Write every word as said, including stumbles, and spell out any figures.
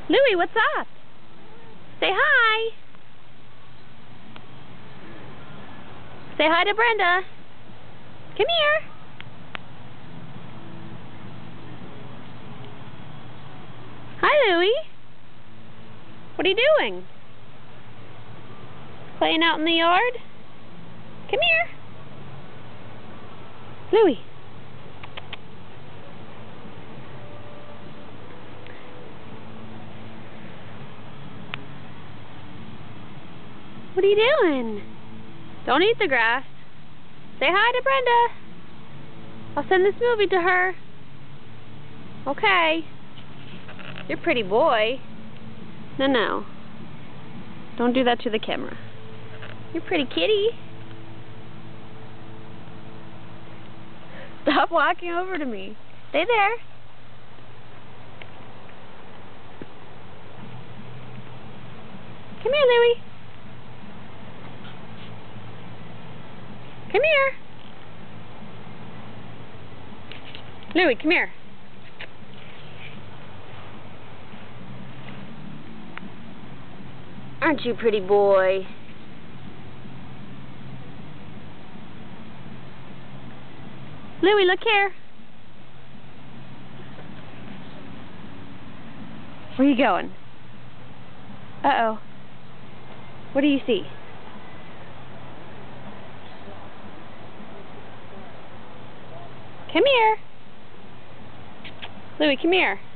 Louie, what's up? Say hi. Say hi to Brenda. Come here. Hi, Louie. What are you doing? Playing out in the yard? Come here. Louie. What are you doing? Don't eat the grass. Say hi to Brenda. I'll send this movie to her. Okay. You're a pretty boy. No, no. Don't do that to the camera. You're a pretty kitty. Stop walking over to me. Stay there. Come here, Louie. Come here. Louie, come here. Aren't you a pretty boy? Louie, look here. Where are you going? Uh-oh. What do you see? Come here. Louie, come here.